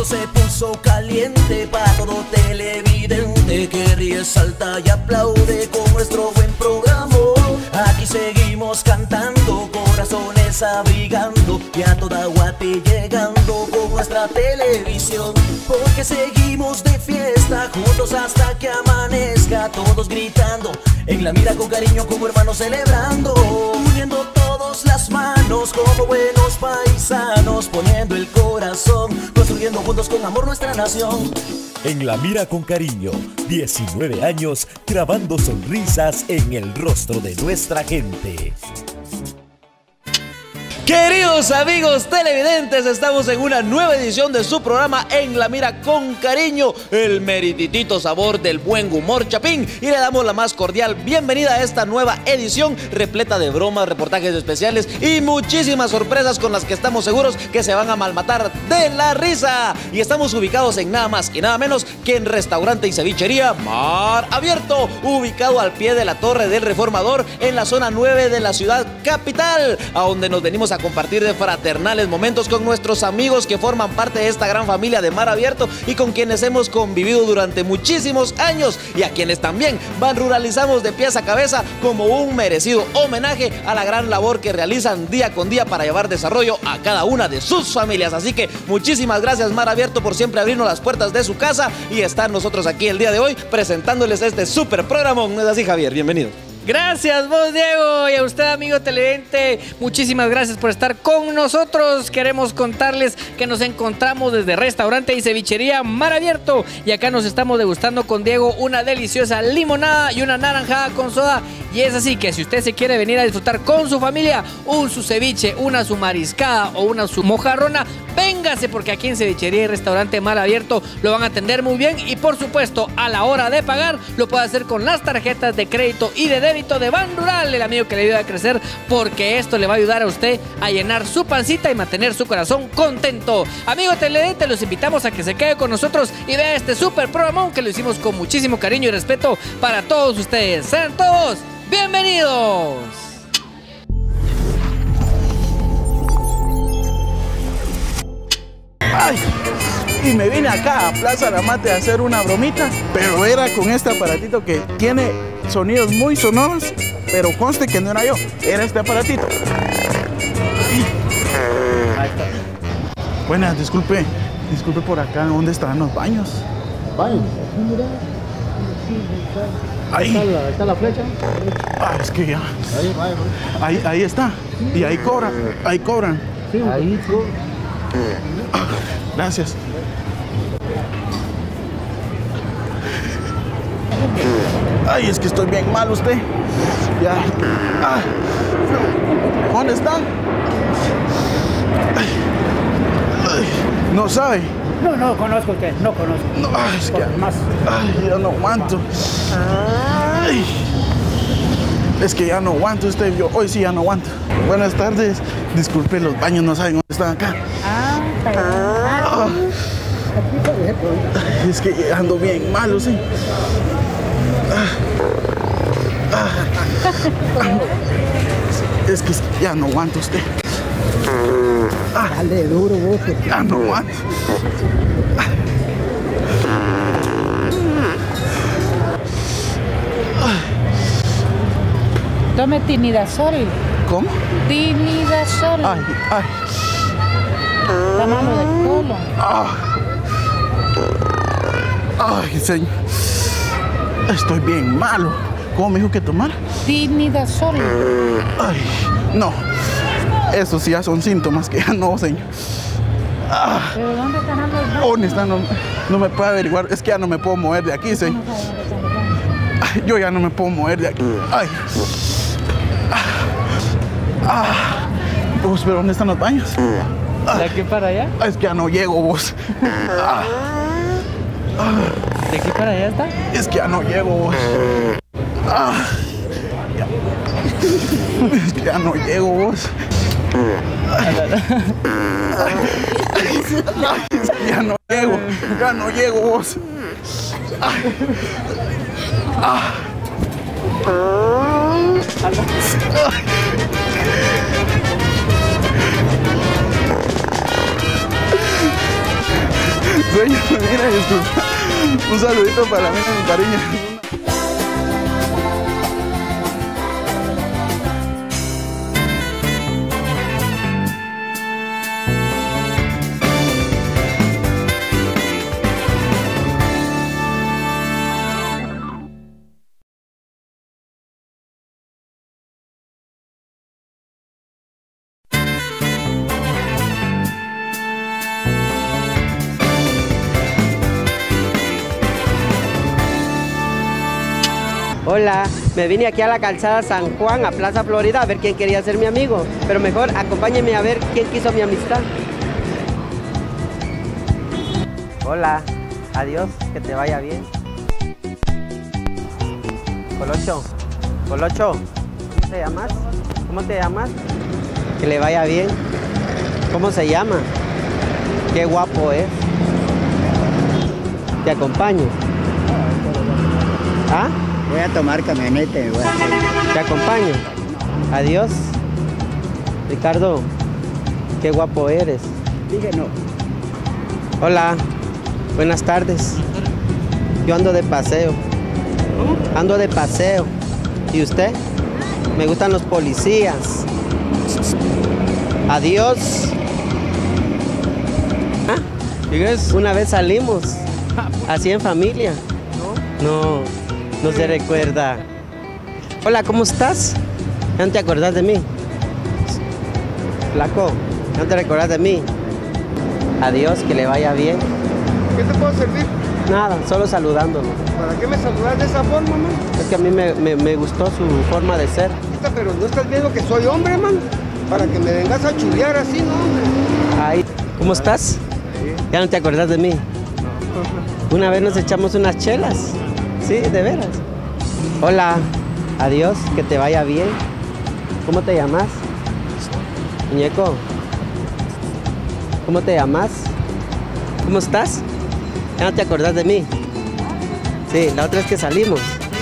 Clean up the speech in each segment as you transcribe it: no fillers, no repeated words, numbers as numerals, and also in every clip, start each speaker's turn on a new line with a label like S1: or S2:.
S1: se puso caliente para todo televidente que ríe, salta y aplaude con nuestro buen programa. Aquí seguimos cantando, corazones abrigando y a toda Guate llegando con nuestra televisión. Porque seguimos de fiesta juntos hasta que amanezca, todos gritando en la mira con cariño como hermanos celebrando, uniendo todos las manos como buenos paisanos, poniendo el corazón, construyendo juntos con amor nuestra nación.
S2: En la mira con cariño, 19 años grabando sonrisas en el rostro de nuestra gente.
S3: Queridos amigos televidentes, estamos en una nueva edición de su programa En la Mira con Cariño, el merititito sabor del buen humor chapín, y le damos la más cordial bienvenida a esta nueva edición repleta de bromas, reportajes especiales y muchísimas sorpresas con las que estamos seguros que se van a malmatar de la risa. Y estamos ubicados en nada más y nada menos que en restaurante y cevichería Mar Abierto, ubicado al pie de la Torre del Reformador en la zona 9 de la ciudad capital, a donde nos venimos a compartir de fraternales momentos con nuestros amigos que forman parte de esta gran familia de Mar Abierto y con quienes hemos convivido durante muchísimos años, y a quienes también van ruralizamos de pies a cabeza como un merecido homenaje a la gran labor que realizan día con día para llevar desarrollo a cada una de sus familias. Así que muchísimas gracias Mar Abierto por siempre abrirnos las puertas de su casa y estar nosotros aquí el día de hoy presentándoles este super programa. ¿No es así, Javier? Bienvenido.
S4: Gracias vos, Diego, y a usted, amigo televidente, muchísimas gracias por estar con nosotros. Queremos contarles que nos encontramos desde restaurante y cevichería Mar Abierto, y acá nos estamos degustando con Diego una deliciosa limonada y una naranjada con soda. Y es así que si usted se quiere venir a disfrutar con su familia su ceviche, su mariscada o su mojarrona, véngase, porque aquí en cevichería y restaurante Mar Abierto lo van a atender muy bien, y por supuesto a la hora de pagar lo puede hacer con las tarjetas de crédito y de débito de Ban Rural, el amigo que le ayuda a crecer, porque esto le va a ayudar a usted a llenar su pancita y mantener su corazón contento. Amigo televidente, los invitamos a que se quede con nosotros y vea este super programón que lo hicimos con muchísimo cariño y respeto para todos ustedes. Sean todos bienvenidos.
S5: Ay, y me vine acá a Plaza La Mate a hacer una bromita, pero era con este aparatito que tiene sonidos muy sonoros, pero conste que no era yo, era este aparatito. Ahí está. Buenas, disculpe por acá, ¿dónde están los baños?
S6: ¿Baños?
S5: Ahí.
S6: Ahí está la flecha.
S5: Ah, es que ya. Ahí está. Y ahí cobran.
S6: Sí, ahí.
S5: Gracias. Ay, es que estoy bien mal usted. Ya. Ah. ¿Dónde está? Ay. No sabe.
S6: No conozco usted, no conozco.
S5: No, es que ya no aguanto. Ay. Es que ya no aguanto usted. Yo hoy sí ya no aguanto. Buenas tardes. Disculpe, los baños no saben dónde están acá. Es que ando bien malo, sí. Es que ya no aguanto usted.
S6: Dale duro vos.
S5: Ya no aguanto.
S7: Tome tinidazol.
S5: ¿Cómo?
S7: Tinidazol.
S5: Ay.
S7: La mano del colon.
S5: Ay, señor. Estoy bien malo. ¿Cómo me dijo que tomar?
S7: Tinidazol.
S5: Ay, no. Esos sí ya son síntomas que ya no, señor.
S7: ¿Pero dónde están los baños?
S5: ¿Dónde están? No me puedo averiguar. Es que ya no me puedo mover de aquí, señor. Ay, yo ya no me puedo mover de aquí. Ay. Vos, ¿pero dónde están los baños?
S4: ¿De aquí para allá?
S5: Es que ya no llego, vos.
S4: ¿De aquí para allá está?
S5: Es que ya no llego, vos. Es que ya no llego, vos. Es que ya no llego, vos. Mira, disculpa. Un saludito para la mina con cariño.
S8: Hola, me vine aquí a la calzada San Juan, a Plaza Florida, a ver quién quería ser mi amigo. Pero mejor acompáñenme a ver quién quiso mi amistad. Hola, adiós, que te vaya bien. Colocho, Colocho, ¿cómo te llamas? ¿Cómo te llamas? Que le vaya bien. ¿Cómo se llama? Qué guapo es. Te acompaño. ¿Ah?
S6: Voy a tomar camioneta, voy a hacer.
S8: Te acompaño. Adiós. Ricardo, qué guapo eres.
S6: Díganos.
S8: Hola, buenas tardes. Yo ando de paseo. Ando de paseo. ¿Y usted? Me gustan los policías. Adiós. ¿Ah? Una vez salimos. Así en familia. No, no se recuerda. Hola, ¿cómo estás? ¿Ya no te acordás de mí? Flaco, ¿ya no te recordás de mí? Adiós, que le vaya bien.
S9: ¿Qué te puedo servir?
S8: Nada, solo saludándolo.
S9: ¿Para qué me saludas de esa forma, man?
S8: Es que a mí me gustó su forma de ser.
S9: Pero no estás viendo que soy hombre, man. Para que me vengas a chulear así, ¿no, hombre?
S8: Ay, ¿cómo estás? ¿Ya no te acordás de mí? Una vez nos echamos unas chelas. Sí, de veras. Hola, adiós, que te vaya bien. ¿Cómo te llamas? Muñeco. ¿Cómo te llamas? ¿Cómo estás? ¿Ya no te acordás de mí? Sí, la otra vez que salimos.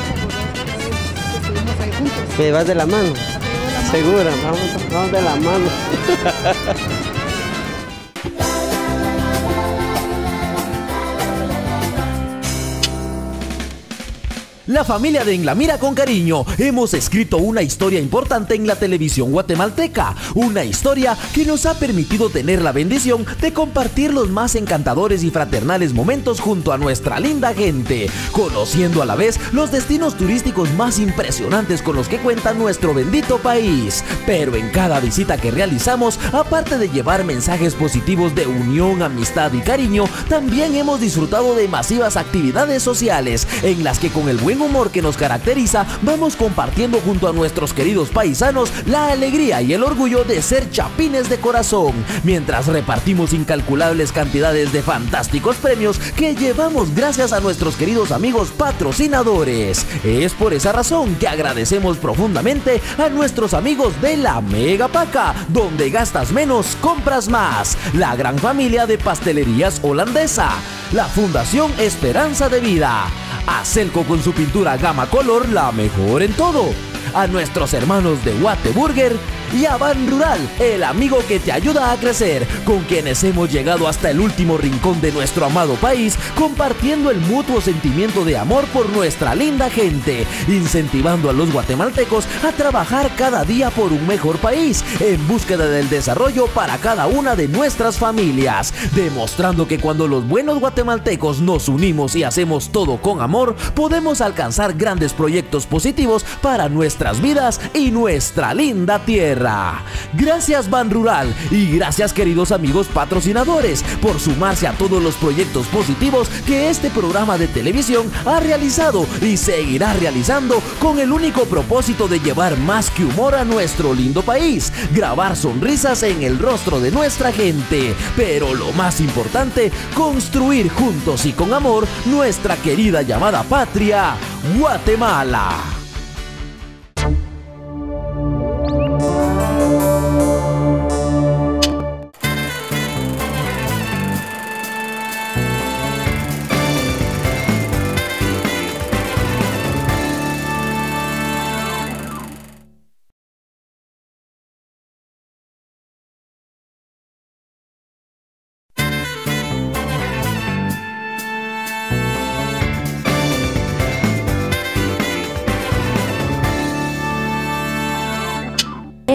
S8: ¿Me llevas de la mano? Segura, vamos de la mano.
S2: La familia de En la Mira con Cariño hemos escrito una historia importante en la televisión guatemalteca, una historia que nos ha permitido tener la bendición de compartir los más encantadores y fraternales momentos junto a nuestra linda gente, conociendo a la vez los destinos turísticos más impresionantes con los que cuenta nuestro bendito país. Pero en cada visita que realizamos, aparte de llevar mensajes positivos de unión, amistad y cariño, también hemos disfrutado de masivas actividades sociales en las que con el buen humor que nos caracteriza, vamos compartiendo junto a nuestros queridos paisanos la alegría y el orgullo de ser chapines de corazón, mientras repartimos incalculables cantidades de fantásticos premios que llevamos gracias a nuestros queridos amigos patrocinadores. Es por esa razón que agradecemos profundamente a nuestros amigos de La Mega Paca, donde gastas menos, compras más, la gran familia de pastelerías holandesa, la Fundación Esperanza de Vida, a Celco con su pintura Gama Color, la mejor en todo, a nuestros hermanos de Guate Burger y a Ban Rural, el amigo que te ayuda a crecer, con quienes hemos llegado hasta el último rincón de nuestro amado país, compartiendo el mutuo sentimiento de amor por nuestra linda gente, incentivando a los guatemaltecos a trabajar cada día por un mejor país, en búsqueda del desarrollo para cada una de nuestras familias, demostrando que cuando los buenos guatemaltecos nos unimos y hacemos todo con amor, podemos alcanzar grandes proyectos positivos para nuestras vidas y nuestra linda tierra. Gracias Ban Rural y gracias queridos amigos patrocinadores por sumarse a todos los proyectos positivos que este programa de televisión ha realizado y seguirá realizando con el único propósito de llevar más que humor a nuestro lindo país, grabar sonrisas en el rostro de nuestra gente, pero lo más importante, construir juntos y con amor nuestra querida llamada patria, Guatemala.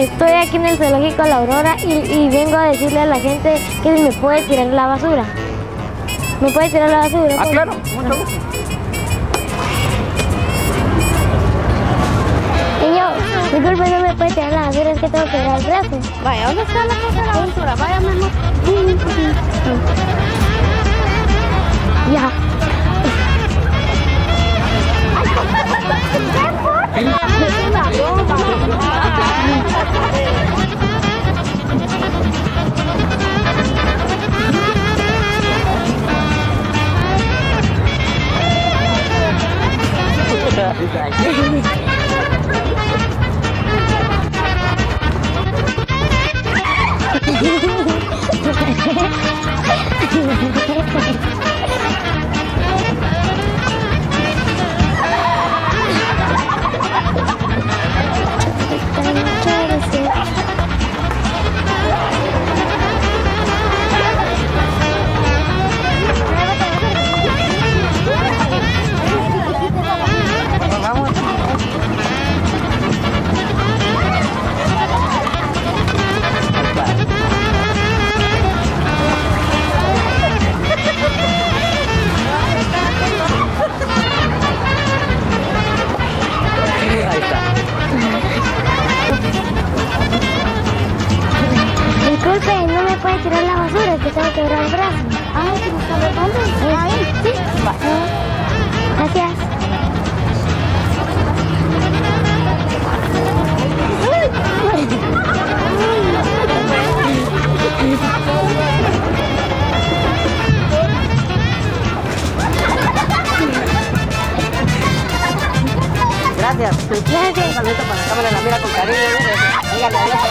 S10: Estoy aquí en el zoológico La Aurora y vengo a decirle a la gente que me puede tirar la basura. ¿Me puede tirar la basura?
S8: Ah, claro, mucho gusto.
S10: Señor, disculpe, no me puede tirar la basura, es que tengo que ir al brazo.
S11: Vaya, ¿dónde está la cosa de la basura? Vaya, mejor.
S10: Ya. Disculpe, no me puede tirar la basura, que tengo que ver el brazo.
S11: Ah, ¿te está dónde? Ahí.
S10: Sí. Gracias.
S8: Gracias.
S10: Gracias.
S8: Un saludo para la cámara, la mira con cariño. Díganle adiós.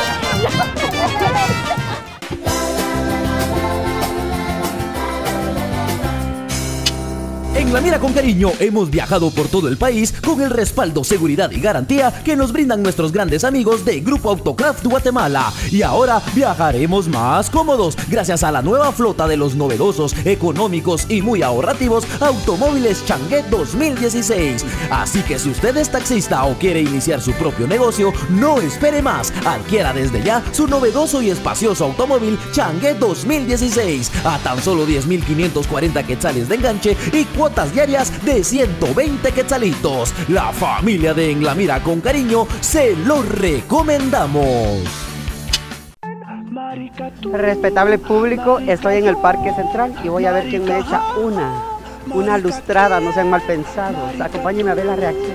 S2: En La Mira con Cariño hemos viajado por todo el país con el respaldo, seguridad y garantía que nos brindan nuestros grandes amigos de Grupo Autocraft Guatemala. Y ahora viajaremos más cómodos gracias a la nueva flota de los novedosos, económicos y muy ahorrativos automóviles Changuet 2016. Así que si usted es taxista o quiere iniciar su propio negocio, no espere más. Adquiera desde ya su novedoso y espacioso automóvil Changuet 2016 a tan solo 10.540 quetzales de enganche y cuotas diarias de 120 quetzalitos. La familia de En La Mira con Cariño se lo recomendamos.
S8: Respetable público, estoy en el Parque Central y voy a ver quién me echa una lustrada, no sean mal pensados. Acompáñenme a ver la reacción.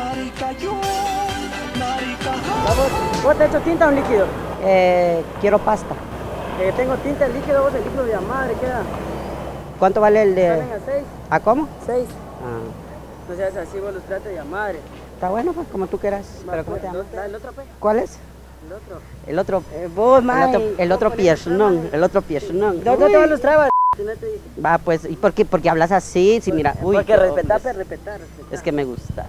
S8: ¿Vos te has hecho tinta o líquido? Quiero pasta. Tengo tinta, el líquido, vos el líquido de la madre, queda. ¿Cuánto vale el de...?
S12: Salen a 6.
S8: ¿A cómo?
S12: 6.
S8: Ah.
S12: No seas así, vos los trates de madre.
S8: Está bueno, pues, como tú quieras. Pero ¿cómo te llamas?
S12: ¿El otro, pues?
S8: ¿Cuál es?
S12: El otro.
S8: El otro.
S12: Vos, mae.
S8: El otro piernón. El otro piernón.
S12: ¿Dónde te vas a lustrar?
S8: Va, pues, ¿y por qué? Porque hablas así, sí, mira. Uy,
S12: porque respetar.
S8: Es que me gusta.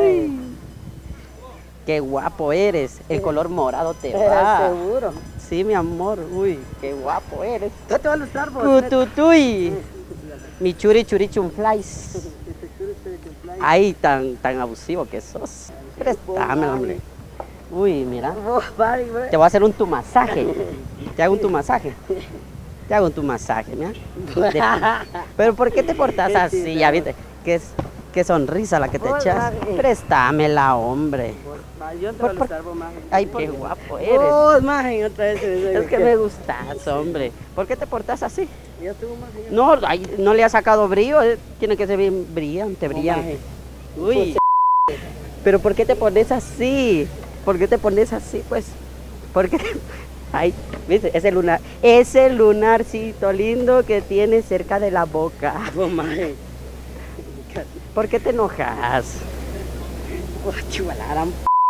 S8: Qué guapo eres. El color morado te va.
S12: Seguro.
S8: Sí, mi amor. Uy, qué guapo eres.
S12: ¿Dónde te vas a lustrar, vos?
S8: Cututuy. Mi churi churi chunflies. Ay, tan abusivo que sos. Préstame, hombre. Uy, mira. Te voy a hacer un tu masaje. Te hago un tu masaje. Te hago un tu masaje, mira. Pero ¿por qué te portas así? Ya viste, qué sonrisa la que te echas. Préstamela, hombre.
S12: Yo te voy a lustrar, vos, maje.
S8: Ay, qué guapo eres.
S12: Vos, maje, otra vez.
S8: Es que me gustas, hombre. ¿Por qué te portas así?
S12: Ya estuvo, maje.
S8: No, no le ha sacado brillo. Tiene que ser bien brillante, brillante. Uy. Pero ¿por qué te pones así? ¿Por qué te pones así, pues? ¿Por qué? Ay, ¿viste? Ese lunarcito lindo que tienes cerca de la boca.
S12: Vos, maje.
S8: ¿Por qué te enojas?
S12: Oh, chuvala,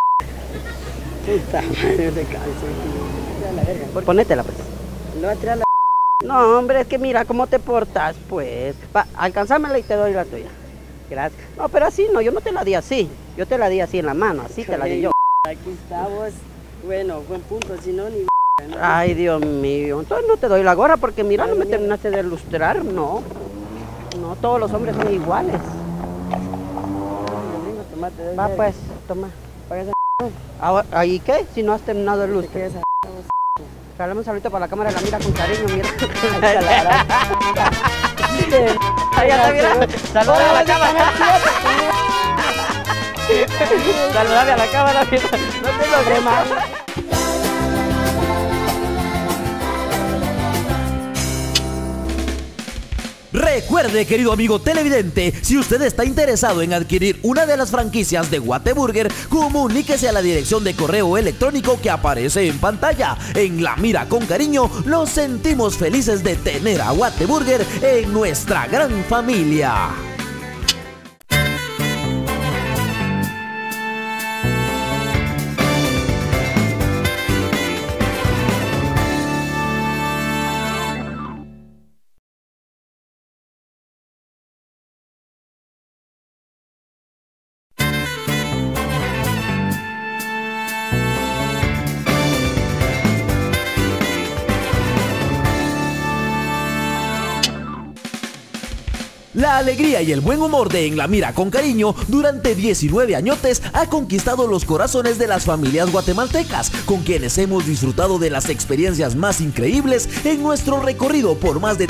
S12: puta madre de cabeza.
S8: Ponétela, pues.
S12: No va a tirar la...
S8: No, hombre, es que mira cómo te portas, pues. Va, alcanzámela y te doy la tuya. Gracias. No, pero así no, yo no te la di así. Yo te la di así en la mano, así te la di yo.
S12: Aquí está, vos. Bueno, buen punto, si no, ni...
S8: Ay, Dios mío. Entonces no te doy la gorra porque mira, no me terminaste de ilustrar, no. No, todos los hombres son iguales. Va, pues, toma. ¿Ahí qué? Si no has terminado el lustre. Regalamos ahorita para la cámara de La Mira con Cariño, mira. Saludame a la cámara. Saludame a la cámara, mira. No tengo problema.
S2: Recuerde, querido amigo televidente, si usted está interesado en adquirir una de las franquicias de Whataburger, comuníquese a la dirección de correo electrónico que aparece en pantalla. En La Mira con Cariño nos sentimos felices de tener a Whataburger en nuestra gran familia. La alegría y el buen humor de En La Mira con Cariño durante 19 añotes ha conquistado los corazones de las familias guatemaltecas, con quienes hemos disfrutado de las experiencias más increíbles en nuestro recorrido por más de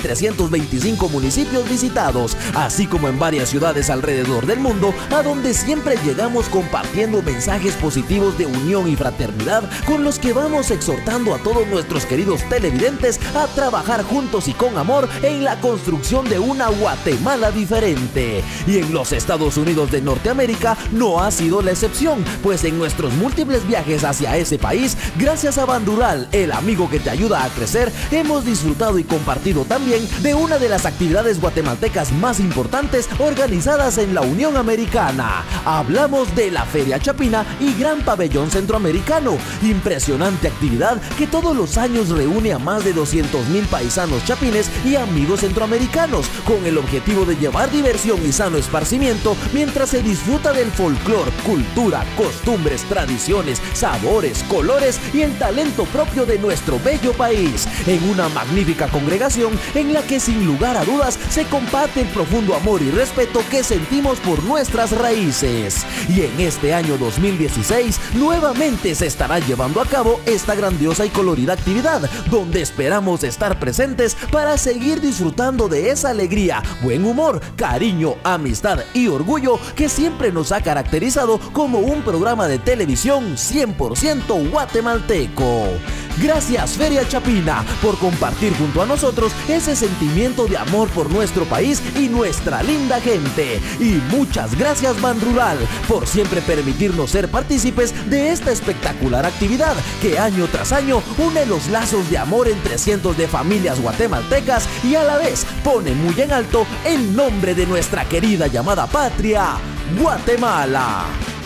S2: 325 municipios visitados, así como en varias ciudades alrededor del mundo, a donde siempre llegamos compartiendo mensajes positivos de unión y fraternidad, con los que vamos exhortando a todos nuestros queridos televidentes a trabajar juntos y con amor en la construcción de una Guatemala diferente. Y en los Estados Unidos de Norteamérica no ha sido la excepción, pues en nuestros múltiples viajes hacia ese país, gracias a Bandural, el amigo que te ayuda a crecer, hemos disfrutado y compartido también de una de las actividades guatemaltecas más importantes organizadas en la Unión Americana. Hablamos de la Feria Chapina y Gran Pabellón Centroamericano, impresionante actividad que todos los años reúne a más de 200,000 paisanos chapines y amigos centroamericanos, con el objetivo de llevar diversión y sano esparcimiento mientras se disfruta del folclor, cultura, costumbres, tradiciones, sabores, colores y el talento propio de nuestro bello país, en una magnífica congregación en la que sin lugar a dudas se comparte el profundo amor y respeto que sentimos por nuestras raíces. Y en este año 2016 nuevamente se estará llevando a cabo esta grandiosa y colorida actividad, donde esperamos estar presentes para seguir disfrutando de esa alegría, buen humor, cariño, amistad y orgullo que siempre nos ha caracterizado como un programa de televisión 100% guatemalteco. Gracias Feria Chapina por compartir junto a nosotros ese sentimiento de amor por nuestro país y nuestra linda gente. Y muchas gracias Banrural por siempre permitirnos ser partícipes de esta espectacular actividad que año tras año une los lazos de amor entre cientos de familias guatemaltecas y a la vez pone muy en alto el nombre de nuestra querida llamada patria, Guatemala.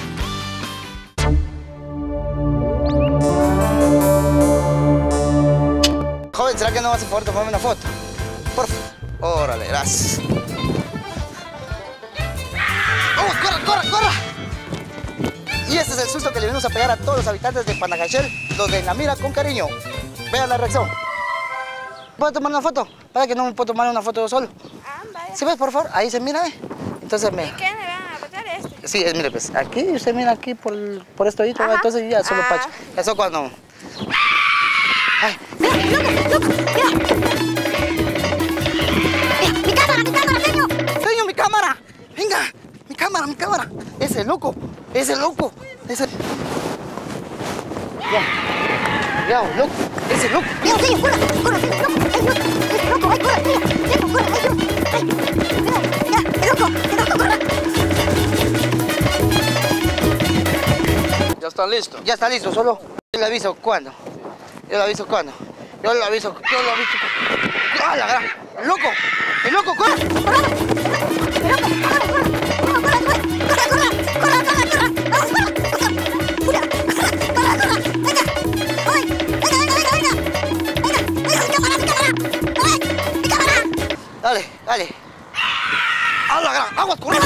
S13: Joven, ¿será que no vas a poder tomarme una foto? Por favor. Órale, gracias. ¡Oh, corra, corra, corra! Y este es el susto que le venimos a pegar a todos los habitantes de Panajachel, los de En La Mira con Cariño. Vean la reacción. ¿Puedo tomar una foto? Para que no me puedo tomar una foto yo solo. ¿Sí ves, por favor? Ahí se mira, Entonces me...
S11: ¿Y qué me van a apretar este?
S13: Sí, mire, pues, aquí, usted mira aquí por esto ahí, entonces ya solo pacho. Eso cuando... ¡Ay!
S11: ¡Mira, loco! ¡Mira! ¡Mi cámara, señor!
S13: ¡Señor, mi cámara! ¡Venga! ¡Mi cámara! ¡Ese loco! ¡Ese loco! ¡Ese... Ya, loco! ¡Ese loco!
S11: ¡Mira, señor! ¡Corra! ¡Corra, señor! ¡Loco! ¡Es loco! ¡Ay, corra! ¡Mira! ¡Tiempo, corra! ¡Ay, Dios! ¡Ay! ¡Mira! ¡Ya! ¡Es loco! ¡Corra!
S13: ¿Ya está listo? Ya está listo, solo yo le aviso cuándo. Yo le aviso cuándo. ¡Ah, la gran! ¡El loco! ¡El loco! ¡Corra! ¡Corra! ¡El loco! ¡Corra! Dale. ¡A la gran! ¡Aguas, corre!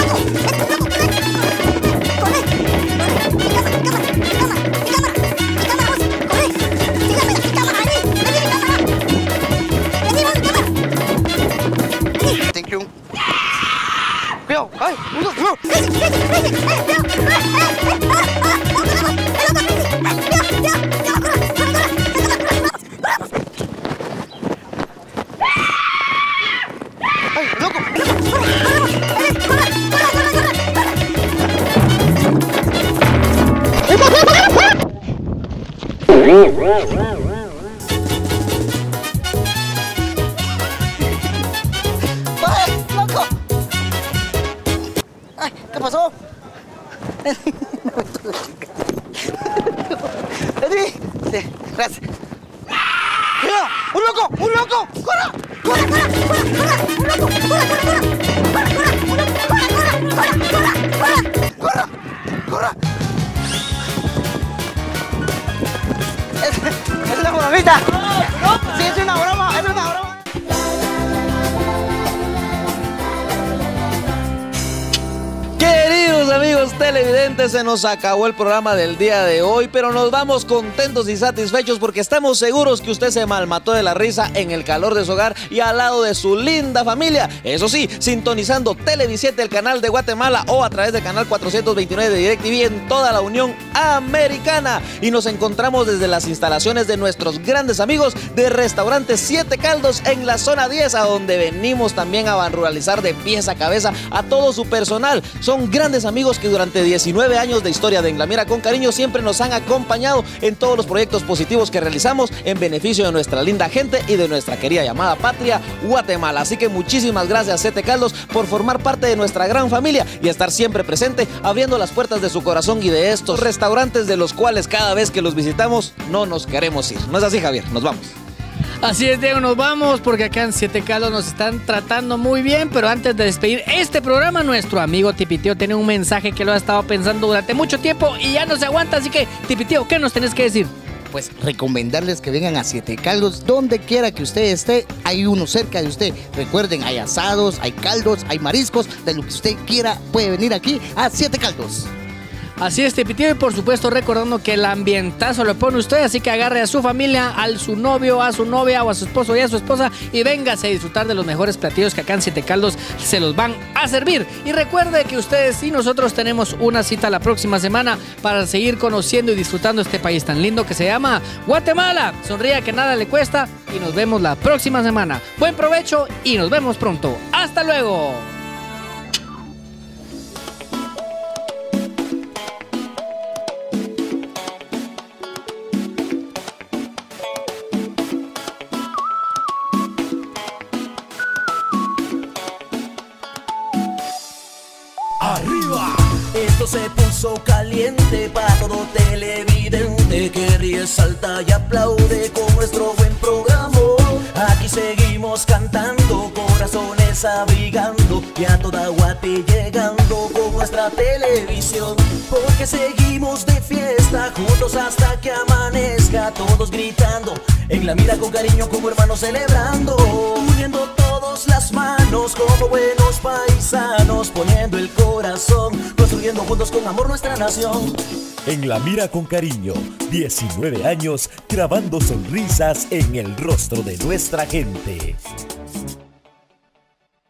S13: Thank you. Cuidado. ¡Ay! ¡Cuidado! loco! Ay, ¿qué pasó? Vení. Sí, gracias. ¡Mira! ¡Un loco! ¡Un loco! ¡Corra! ¡Corra, corra, corra, corra! ¡Un loco! ¡Corra, corra, corra! ¡Corra, corra! ¡Un loco! ¡Corra, corra, corra, corra, corra! ¡Corra! ¡Es una bromita! ¡Sí, es una broma! ¡Es una broma!
S3: Queridos amigos televidentes, se nos acabó el programa del día de hoy, pero nos vamos contentos y satisfechos porque estamos seguros que usted se malmató de la risa en el calor de su hogar y al lado de su linda familia. Eso sí, sintonizando Televisiete, el canal de Guatemala, o a través del canal 429 de DirecTV en toda la Unión Americana. Y nos encontramos desde las instalaciones de nuestros grandes amigos de Restaurante Siete Caldos en la zona 10, a donde venimos también a banruralizar de pies a cabeza a todo su personal. Son grandes amigos que durante 19 años de historia de En la Mira con Cariño siempre nos han acompañado en todos los proyectos positivos que realizamos en beneficio de nuestra linda gente y de nuestra querida llamada patria Guatemala. Así que muchísimas gracias, Siete Caldos, por formar parte de nuestra gran familia y estar siempre presente abriendo las puertas de su corazón y de estos restaurantes de los cuales cada vez que los visitamos no nos queremos ir. ¿No es así, Javier? Nos vamos.
S4: Así es, Diego, nos vamos porque acá en Siete Caldos nos están tratando muy bien, pero antes de despedir este programa, nuestro amigo Tipiteo tiene un mensaje que lo ha estado pensando durante mucho tiempo y ya no se aguanta, así que, Tipiteo, ¿qué nos tenés que decir?
S13: Pues recomendarles que vengan a Siete Caldos, donde quiera que usted esté, hay uno cerca de usted. Recuerden, hay asados, hay caldos, hay mariscos, de lo que usted quiera puede venir aquí a Siete Caldos.
S4: Así es, Tipiteo, y por supuesto recordando que el ambientazo lo pone usted, así que agarre a su familia, a su novio, a su novia o a su esposo y a su esposa y véngase a disfrutar de los mejores platillos que acá en Siete Caldos se los van a servir. Y recuerde que ustedes y nosotros tenemos una cita la próxima semana para seguir conociendo y disfrutando este país tan lindo que se llama Guatemala. Sonría que nada le cuesta y nos vemos la próxima semana. Buen provecho y nos vemos pronto. ¡Hasta luego!
S1: ¡Arriba! Esto se puso caliente para todo televidente que ríe, salta y aplaude con nuestro buen programa. Aquí seguimos cantando, corazones abrigando y a toda Guate llegando con nuestra televisión. Porque seguimos de fiesta juntos hasta que amanezca, todos gritando, en la mira con cariño como hermanos celebrando, uniendo todos las manos como buenos paisanos, poniendo el corazón, construyendo juntos con amor nuestra nación.
S14: En la mira con cariño, 19 años grabando sonrisas en el rostro de nuestra gente.